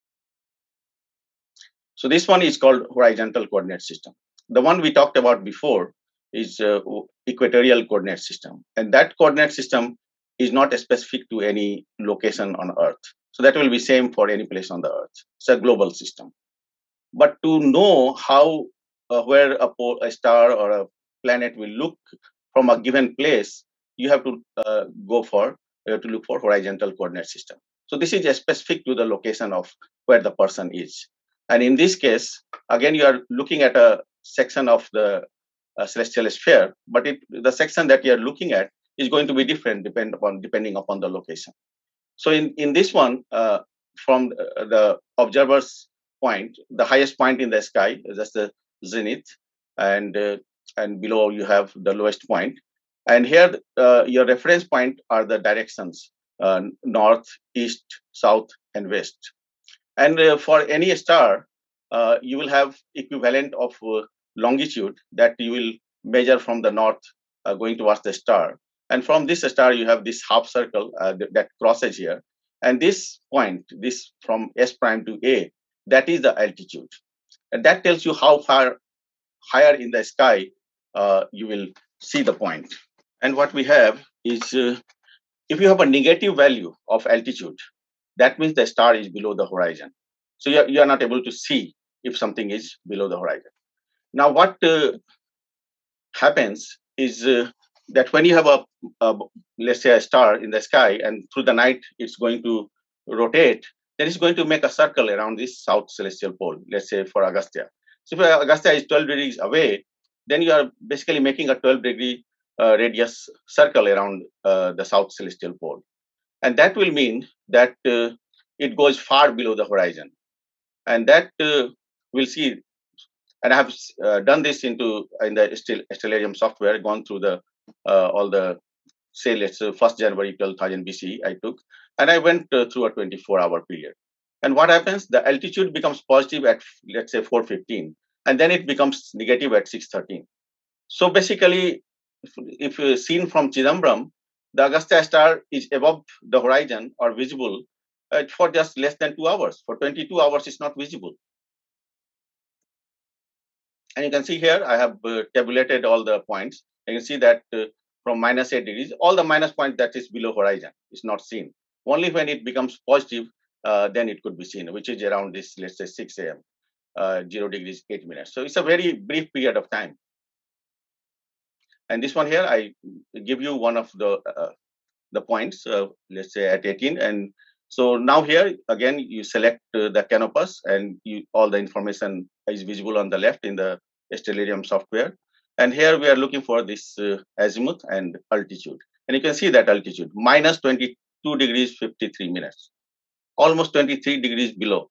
So this one is called horizontal coordinate system. The one we talked about before is uh, equatorial coordinate system. And that coordinate system is not specific to any location on Earth. So that will be same for any place on the Earth. It's a global system. But to know how, uh, where a, pole, a star or a planet will look from a given place, you have to uh, go for, you have to look for horizontal coordinate system. So this is specific to the location of where the person is. And in this case, again, you are looking at a section of the uh, celestial sphere, but it, the section that you are looking at is going to be different depend upon, depending upon the location. So in, in this one, uh, from the observer's point, the highest point in the sky is just the zenith, and uh, and below you have the lowest point. And here, uh, your reference point are the directions, uh, north, east, south, and west. And uh, for any star, uh, you will have equivalent of uh, longitude that you will measure from the north uh, going towards the star. And from this star, you have this half circle uh, that crosses here. And this point, this from S prime to A, that is the altitude. And that tells you how far higher in the sky uh, you will see the point. And what we have is, uh, if you have a negative value of altitude, that means the star is below the horizon. So you are, you are not able to see if something is below the horizon. Now, what uh, happens is uh, that when you have a, a, let's say, a star in the sky, and through the night it's going to rotate, then it's going to make a circle around this south celestial pole, let's say for Agastya. So if Agastya is twelve degrees away, then you are basically making a twelve degree uh, radius circle around uh, the south celestial pole. And that will mean that uh, it goes far below the horizon. And that uh, we'll see. And I have uh, done this into in the Stellarium software, gone through the uh, all the, say, let's say first January twelve thousand B C E I took, and I went uh, through a twenty-four hour period. And what happens? The altitude becomes positive at, let's say, four fifteen, and then it becomes negative at six thirteen. So basically, if, if uh, seen from Chidambaram, the Agastya star is above the horizon or visible uh, for just less than two hours. For twenty-two hours, it's not visible. And you can see here, I have uh, tabulated all the points. You can see that uh, from minus eight degrees, all the minus point that is below horizon is not seen. Only when it becomes positive, uh, then it could be seen, which is around this, let's say six A M, uh, zero degrees, eight minutes. So it's a very brief period of time. And this one here, I give you one of the uh, the points, uh, let's say at eighteen. And so now here, again, you select uh, the canopus, and you, all the information is visible on the left in the Stellarium software. And here we are looking for this uh, azimuth and altitude. And you can see that altitude, minus twenty-two degrees, fifty-three minutes, almost twenty-three degrees below.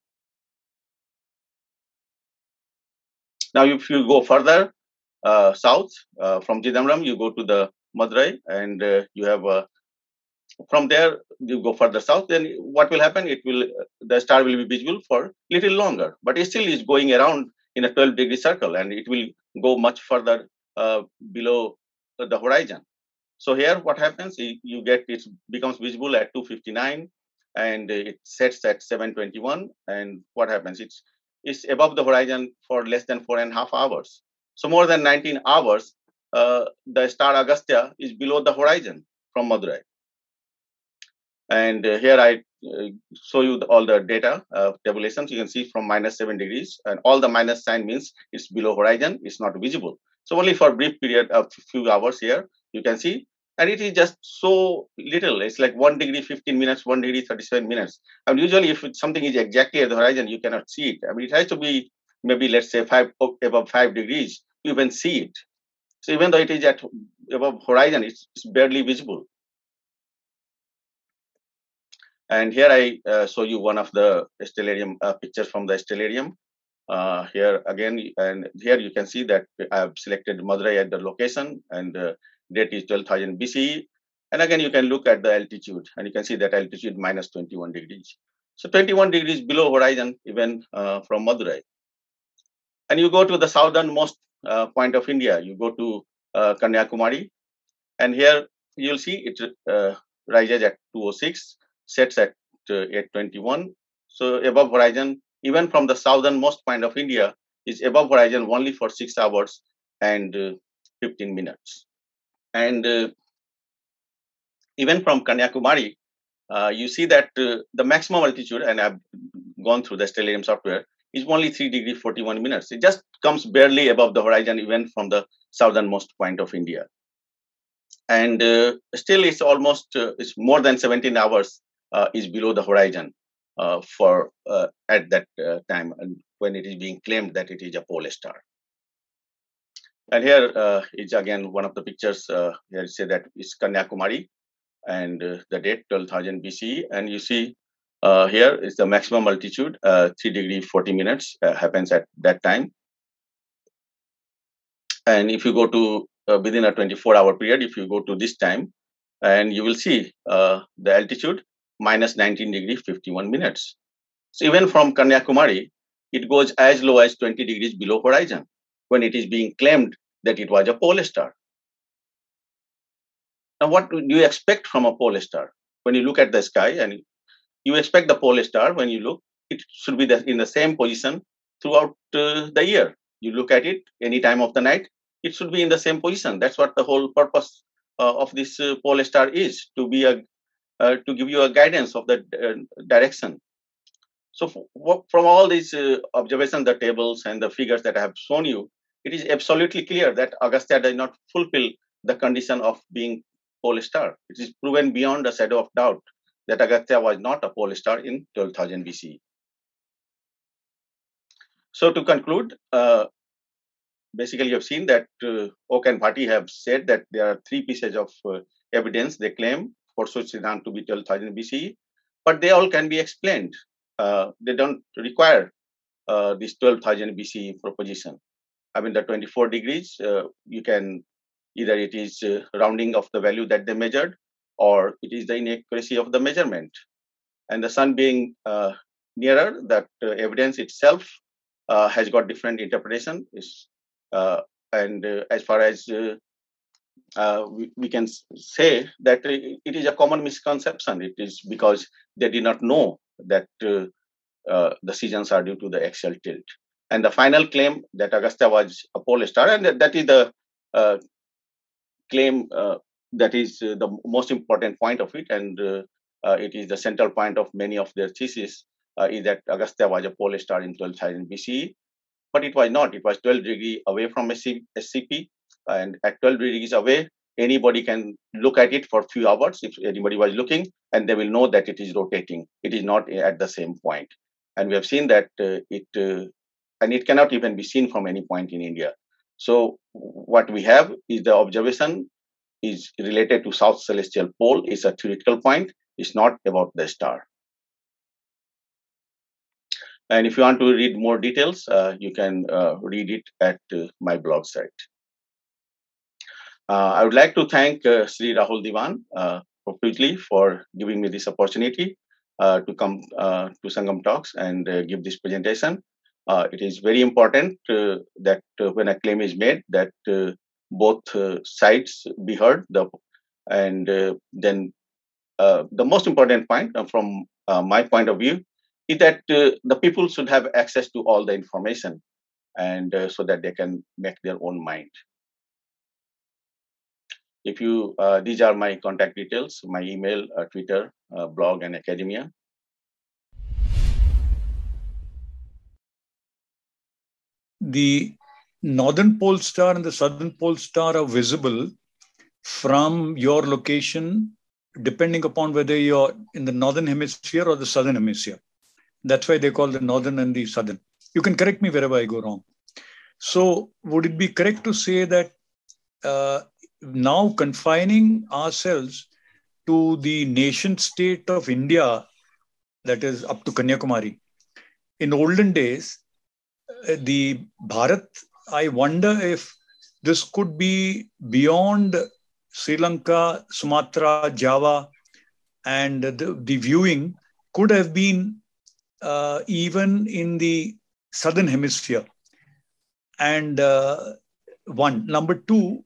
Now, if you go further uh, south uh, from Chidambaram, you go to the Madurai, and uh, you have uh, from there you go further south. Then what will happen? It will the star will be visible for little longer, but it still is going around in a twelve degree circle, and it will go much further uh, below the horizon. So here, what happens? You get it becomes visible at two fifty-nine, and it sets at seven twenty-one. And what happens? It's it's above the horizon for less than four and a half hours. So more than nineteen hours, uh, the star Agastya is below the horizon from Madurai. And uh, here I uh, show you the, all the data uh, tabulations. You can see from minus seven degrees, and all the minus sign means it's below horizon. It's not visible. So only for a brief period of few hours here you can see, and it is just so little. It's like one degree fifteen minutes, one degree thirty-seven minutes. And usually, if something is exactly at the horizon, you cannot see it. I mean, it has to be maybe, let's say, five above five degrees. You even see it. So even though it is at above horizon, it's, it's barely visible. And here I uh, show you one of the stellarium uh, pictures from the stellarium. Uh, here again, and here you can see that I have selected Madurai at the location, and uh, date is twelve thousand B C E. And again, you can look at the altitude, and you can see that altitude minus twenty-one degrees. So twenty-one degrees below horizon, even uh, from Madurai. And you go to the southernmost uh, point of India, you go to uh, Kanyakumari, and here you'll see it uh, rises at two oh six, sets at uh, eight twenty-one. So above horizon, even from the southernmost point of India, is above horizon only for six hours and uh, fifteen minutes. And uh, even from Kanyakumari, uh, you see that uh, the maximum altitude, and I've gone through the stellarium software, is only three degrees forty-one minutes. It just comes barely above the horizon, even from the southernmost point of India. And uh, still, it's almost uh, it's more than seventeen hours uh, is below the horizon uh, for uh, at that uh, time, and when it is being claimed that it is a pole star. And here uh, is again one of the pictures. Uh, here it says that it's Kanyakumari, and uh, the date twelve thousand B C E, and you see uh, here is the maximum altitude, uh, three degrees forty minutes uh, happens at that time. And if you go to uh, within a twenty-four hour period, if you go to this time, and you will see uh, the altitude minus nineteen degrees fifty-one minutes. So even from Kanyakumari, it goes as low as twenty degrees below horizon when it is being claimed that it was a pole star. Now, what do you expect from a pole star? When you look at the sky, and you expect the pole star, when you look, it should be the, in the same position throughout uh, the year. You look at it any time of the night, it should be in the same position. That's what the whole purpose uh, of this uh, pole star is, to be a uh, to give you a guidance of the uh, direction. So from all these uh, observations, the tables and the figures that I have shown you, it is absolutely clear that Agastya does not fulfill the condition of being pole star. It is proven beyond a shadow of doubt that Agastya was not a pole star in twelve thousand B C E. So to conclude, uh, basically you have seen that uh, Oak and Bhatti have said that there are three pieces of uh, evidence they claim for Surya Siddhanta to be twelve thousand B C E, but they all can be explained. Uh, they don't require uh, this twelve thousand B C E proposition. I mean, the twenty-four degrees, uh, you can either it is uh, rounding of the value that they measured, or it is the inaccuracy of the measurement. And the sun being uh, nearer, that uh, evidence itself uh, has got different interpretation. Is uh, and uh, as far as uh, uh, we, we can say that it is a common misconception. It is because they did not know that uh, uh, the seasons are due to the axial tilt. And the final claim that Agastya was a pole star, and that, that is the uh, claim uh, that is uh, the most important point of it, and uh, uh, it is the central point of many of their theses, uh, is that Agastya was a pole star in twelve thousand B C E, but it was not. It was twelve degrees away from S C P, and at twelve degrees away, anybody can look at it for a few hours if anybody was looking, and they will know that it is rotating. It is not at the same point. And we have seen that uh, it, uh, and it cannot even be seen from any point in India. So what we have is the observation is related to South Celestial Pole. It's a theoretical point. It's not about the star. And if you want to read more details, uh, you can uh, read it at uh, my blog site. Uh, I would like to thank uh, Sri Rahul Diwan uh, profusely for giving me this opportunity uh, to come uh, to Sangam Talks and uh, give this presentation. Uh, it is very important uh, that uh, when a claim is made, that uh, both uh, sides be heard. The, and uh, then uh, the most important point uh, from uh, my point of view is that uh, the people should have access to all the information, and uh, so that they can make their own mind. If you, uh, these are my contact details, my email, uh, Twitter, uh, blog, and academia. The northern pole star and the southern pole star are visible from your location, depending upon whether you're in the northern hemisphere or the southern hemisphere. That's why they call the northern and the southern. You can correct me wherever I go wrong. So would it be correct to say that uh, now confining ourselves to the nation state of India, that is up to Kanyakumari, in olden days, the Bharat, I wonder if this could be beyond Sri Lanka, Sumatra, Java, and the, the viewing could have been uh, even in the southern hemisphere. And uh, one. Number two,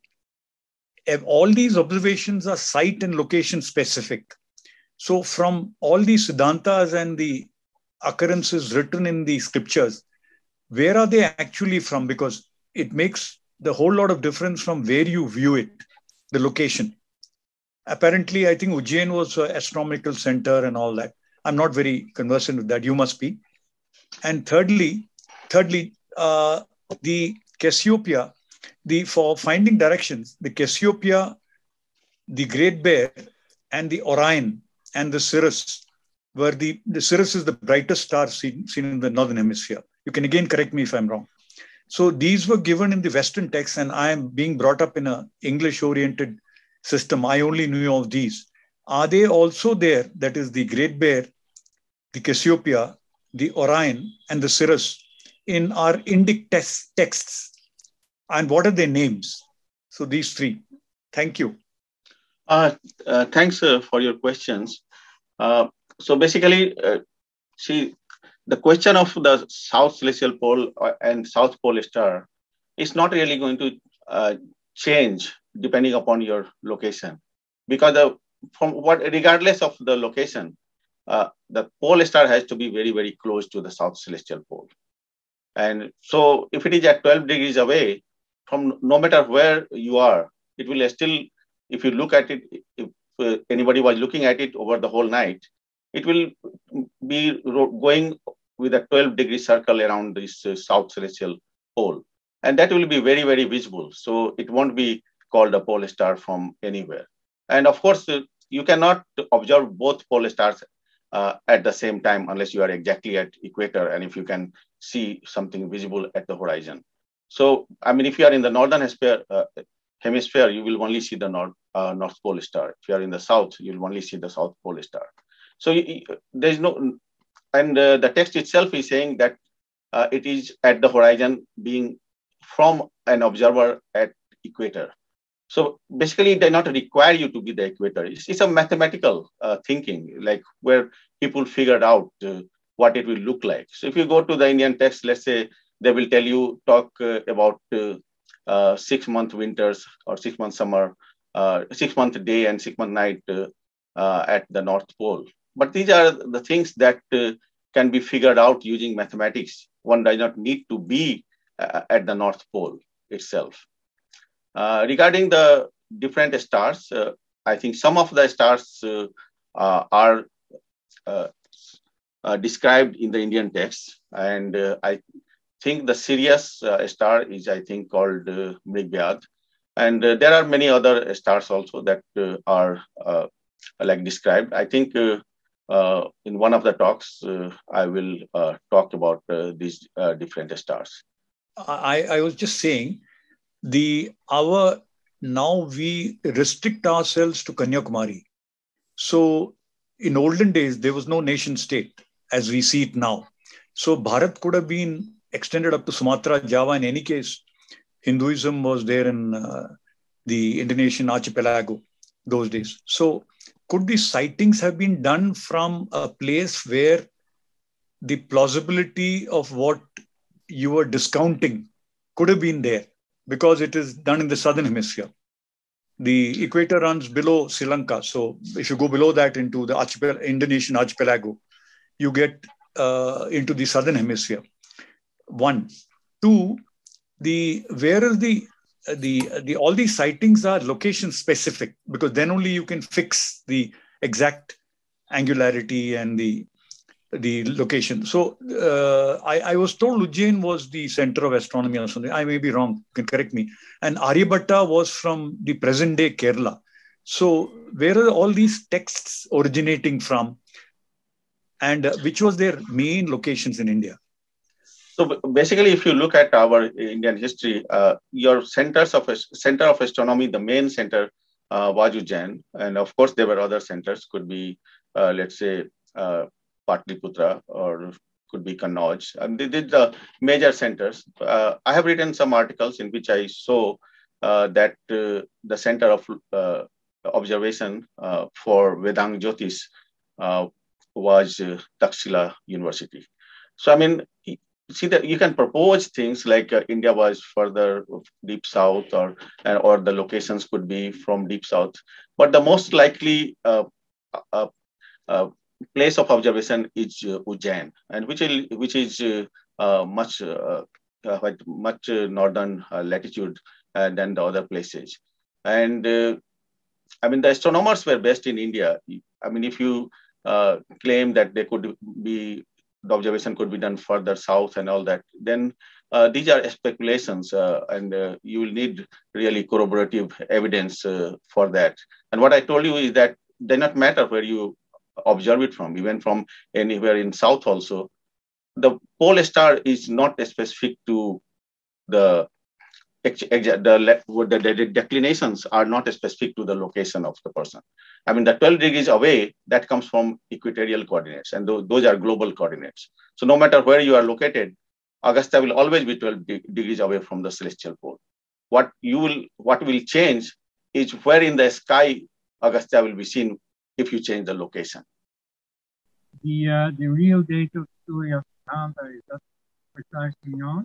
all these observations are site and location specific. So from all these Siddhantas and the occurrences written in the scriptures, where are they actually from? Because it makes the whole lot of difference from where you view it, the location. Apparently, I think Ujjain was an astronomical center and all that. I'm not very conversant with that. You must be. And thirdly, thirdly, uh, the Cassiopeia, the for finding directions, the Cassiopeia, the Great Bear, and the Orion and the Sirius were the, the Sirius is the brightest star seen, seen in the northern hemisphere. You can again correct me if I'm wrong. So these were given in the Western text, and I am being brought up in an English-oriented system. I only knew of these. Are they also there? That is the Great Bear, the Cassiopeia, the Orion, and the Sirius in our Indic text, texts. And what are their names? So these three. Thank you. Uh, uh, thanks uh, for your questions. Uh, so basically, uh, see, the question of the South Celestial Pole and South Pole star is not really going to uh, change depending upon your location, because the, from what, regardless of the location, uh, the pole star has to be very, very close to the South Celestial Pole. And so if it is at twelve degrees away, from no matter where you are, it will still, if you look at it, if uh, anybody was looking at it over the whole night, it will be going with a twelve degree circle around this uh, South Celestial Pole. And that will be very, very visible. So it won't be called a pole star from anywhere. And of course, uh, you cannot observe both pole stars uh, at the same time unless you are exactly at equator and if you can see something visible at the horizon. So, I mean, if you are in the northern hemisphere, uh, hemisphere you will only see the north, uh, North Pole star. If you are in the south, you'll only see the South Pole star. So you, there is no, and uh, the text itself is saying that uh, it is at the horizon being from an observer at equator. So basically, it does not require you to be the equator. It's, it's a mathematical uh, thinking, like where people figured out uh, what it will look like. So if you go to the Indian text, let's say they will tell you, talk uh, about uh, uh, six month winters or six month summer, uh, six month day and six month night uh, uh, at the North Pole. But these are the things that uh, can be figured out using mathematics. One does not need to be uh, at the North Pole itself. Uh, regarding the different stars. Uh, I think some of the stars uh, uh, are uh, uh, described in the Indian text, and uh, I think the Sirius uh, star is, I think, called uh, Mrigvyad. And uh, there are many other stars also that uh, are uh, like described. I think uh, uh, in one of the talks, uh, I will uh, talk about uh, these uh, different stars. I, I was just saying the our now we restrict ourselves to Kanyakumari. So in olden days, there was no nation state as we see it now. So Bharat could have been extended up to Sumatra, Java. In any case, Hinduism was there in uh, the Indonesian archipelago those days. So could these sightings have been done from a place where the plausibility of what you were discounting could have been there because it is done in the southern hemisphere? The equator runs below Sri Lanka. So if you go below that into the archipel- Indonesian archipelago, you get uh, into the southern hemisphere. One. Two, the where is the the the all these sightings are location specific, because then only you can fix the exact angularity and the the location. So uh, I, I was told Ujjain was the center of astronomy or something. I may be wrong. You can correct me. And Aryabhatta was from the present day Kerala. So where are all these texts originating from, and uh, which was their main locations in India? So basically, if you look at our Indian history, uh, your centers of center of astronomy, the main center uh, was Ujjain, and of course there were other centers. Could be, uh, let's say, uh, Patliputra, or could be Kannauj. And they did the major centers. Uh, I have written some articles in which I show uh, that uh, the center of uh, observation uh, for Vedāṅga Jyotiśa uh, was uh, Takshila University. So I mean, see that you can propose things like uh, India was further deep south, or or the locations could be from deep south, but the most likely uh, uh, uh, place of observation is uh, Ujjain, and which is which is uh, uh, much uh, uh, much uh, northern uh, latitude uh, than the other places. And uh, I mean, the astronomers were based in India. I mean, if you uh, claim that they could be the observation could be done further south and all that, then uh, these are speculations, uh, and uh, you will need really corroborative evidence uh, for that. And what I told you is that it does not matter where you observe it from, even from anywhere in south also. The pole star is not specific to the the, the, the declinations are not specific to the location of the person. I mean, the twelve degrees away, that comes from equatorial coordinates, and those, those are global coordinates. So no matter where you are located, Agastya will always be twelve de degrees away from the celestial pole. What you will, what will change is where in the sky Agastya will be seen if you change the location. The uh, the real date of Sūrya Siddhānta, is that precisely known?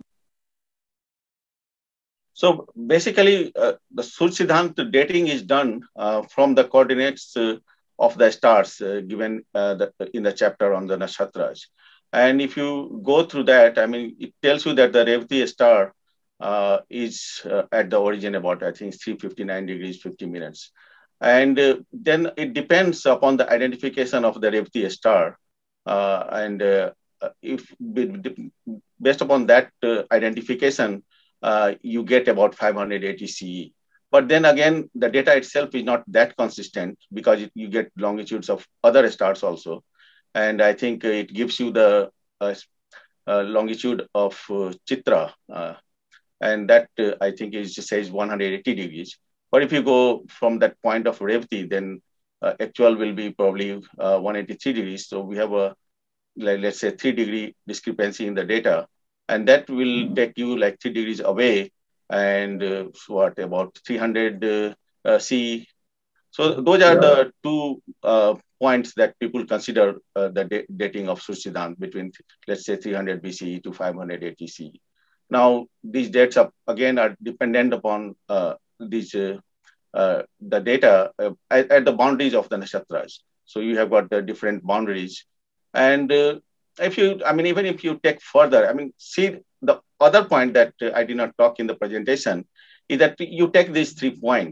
So basically, uh, the Sūrya Siddhanta dating is done uh, from the coordinates uh, of the stars uh, given uh, the, in the chapter on the nakshatras. And if you go through that, I mean, it tells you that the Revati star uh, is uh, at the origin about, I think, three fifty-nine degrees, fifty minutes. And uh, then it depends upon the identification of the Revati star. Uh, and uh, if based upon that uh, identification, Uh, you get about five hundred eighty C E. But then again, the data itself is not that consistent, because it, you get longitudes of other stars also. And I think it gives you the uh, uh, longitude of uh, Chitra. Uh, and that uh, I think is says one hundred eighty degrees. But if you go from that point of Revati, then uh, actual will be probably uh, one hundred eighty-three degrees. So we have a, like, let's say, three degree discrepancy in the data. And that will take you like three degrees away, and uh, what, about three hundred uh, uh, C. So those are the two uh, points that people consider uh, the dating of Sūrya Siddhanta, between, let's say, three hundred B C E to five hundred eighty C. Now, these dates are, again, are dependent upon uh, these uh, uh, the data uh, at, at the boundaries of the nakshatras. So you have got the different boundaries. And uh, if you, I mean, even if you take further, I mean, see, the other point that uh, I did not talk in the presentation is that you take these three points,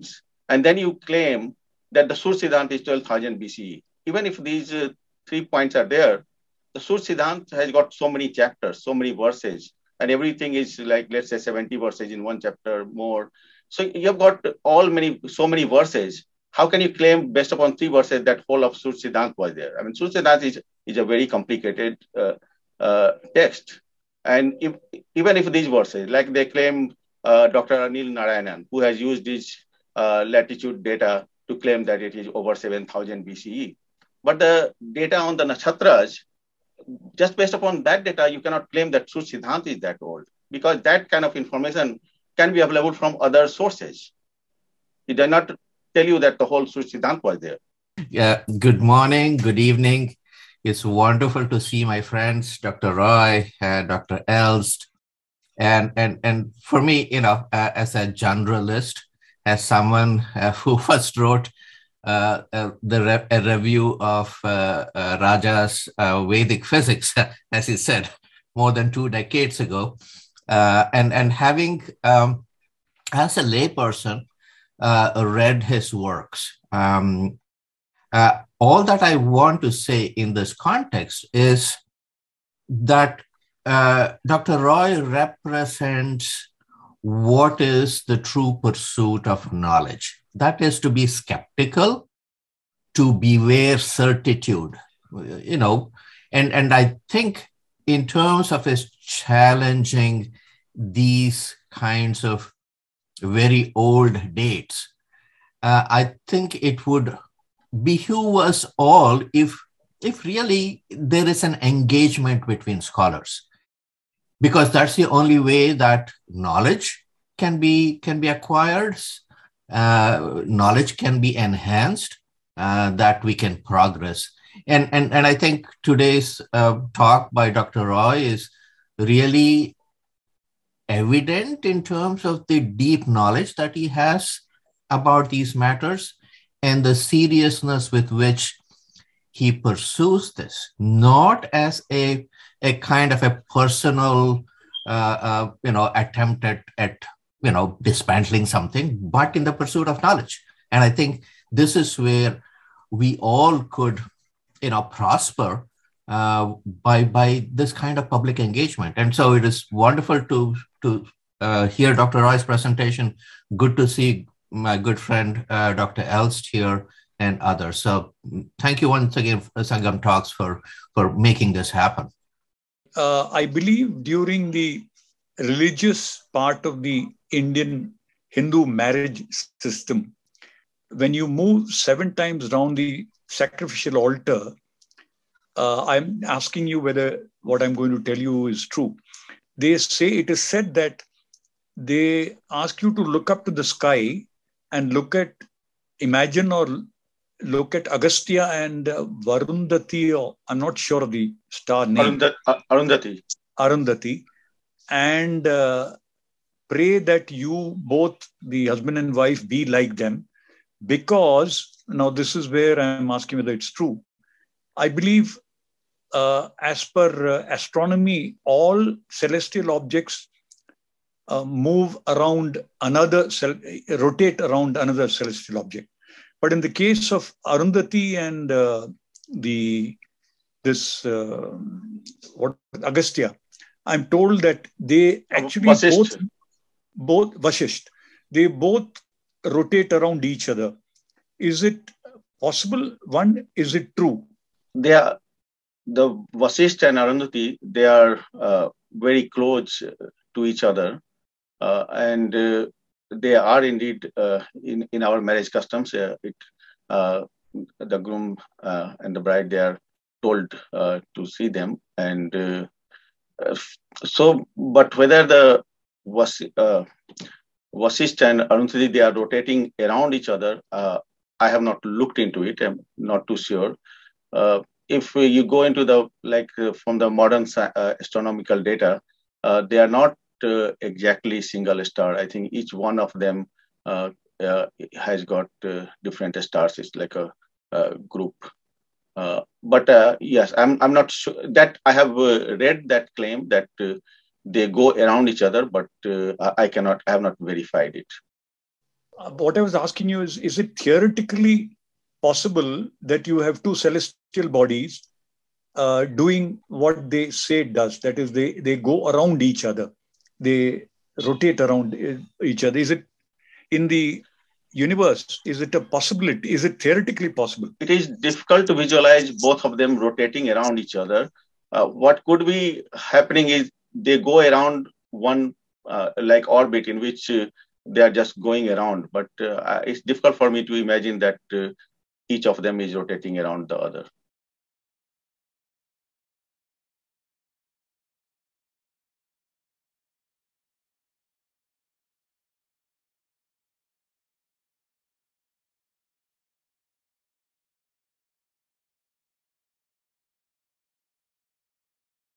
and then you claim that the Sūrya Siddhānta is twelve thousand B C E. Even if these uh, three points are there, the Sūrya Siddhānta has got so many chapters, so many verses, and everything is like, let's say, seventy verses in one chapter more. So you've got all many, so many verses. How can you claim based upon three verses that whole of Sūrya Siddhānta was there? I mean, Sūrya Siddhānta is, is a very complicated uh, uh, text. And if, even if these verses, like they claim uh, Doctor Anil Narayanan, who has used this uh, latitude data to claim that it is over seven thousand B C E. But the data on the nakshatras, just based upon that data, you cannot claim that Sūrya Siddhānta is that old, because that kind of information can be available from other sources. It does not tell you that the whole Sūrya Siddhānta was there. Yeah. Good morning, good evening. It's wonderful to see my friends, Doctor Roy, uh, Doctor Elst, and and and for me, you know, uh, as a generalist, as someone uh, who first wrote uh, uh, the re- a review of uh, uh, Raja's uh, Vedic physics, as he said, more than two decades ago, uh, and and having um, as a layperson uh, read his works. Um, uh, all that I want to say in this context is that uh, Doctor Roy represents what is the true pursuit of knowledge. That is to be skeptical, to beware certitude, you know, and, and I think in terms of his challenging these kinds of very old dates, uh, I think it would behoove us all if, if really there is an engagement between scholars, because that's the only way that knowledge can be, can be acquired, uh, knowledge can be enhanced, uh, that we can progress. And, and, and I think today's uh, talk by Doctor Roy is really evident in terms of the deep knowledge that he has about these matters and the seriousness with which he pursues this, not as a, a kind of a personal, uh, uh, you know, attempt at, at, you know, dismantling something, but in the pursuit of knowledge. And I think this is where we all could, you know, prosper uh, by, by this kind of public engagement. And so it is wonderful to, to uh, hear Doctor Roy's presentation. Good to see my good friend, uh, Doctor Elst here and others. So thank you once again, Sangam Talks, for, for making this happen. Uh, I believe during the religious part of the Indian Hindu marriage system, when you move seven times around the sacrificial altar, uh, I'm asking you whether what I'm going to tell you is true. They say, it is said that they ask you to look up to the sky and look at, imagine or look at Agastya and uh, Varundhati, or I'm not sure of the star name. Arundhati. Uh, Arundhati. Arundhati, and uh, pray that you both, the husband and wife, be like them. Because, now this is where I'm asking whether it's true. I believe uh, as per uh, astronomy, all celestial objects uh, move around another, rotate around another celestial object. But in the case of Arundhati and uh, the this uh, what Agastya, I'm told that they actually Vasisht. both both Vasisht, they both rotate around each other. Is it possible? One, is it true? They are, the Vasisht and Arundhati, they are uh, very close to each other, uh, and uh, they are indeed uh, in in our marriage customs. Uh, it uh, the groom uh, and the bride, they are told uh, to see them, and uh, uh, so. But whether the Vas, uh, Vasisht and Arundhati, they are rotating around each other, uh, I have not looked into it. I'm not too sure. Uh, if you go into the like uh, from the modern uh, astronomical data, uh, they are not uh, exactly single star. I think each one of them uh, uh, has got uh, different stars. It's like a, a group. Uh, but uh, yes, I'm I'm not sure that I have uh, read that claim that uh, they go around each other, but uh, I cannot, I have not verified it. Uh, what I was asking you is, is it theoretically possible that you have two celestial bodies uh, doing what they say it does? That is, they, they go around each other. They rotate around each other. Is it in the universe? Is it a possibility? Is it theoretically possible? It is difficult to visualize both of them rotating around each other. Uh, what could be happening is they go around one uh, like orbit in which uh, they are just going around. But uh, it's difficult for me to imagine that uh, each of them is rotating around the other.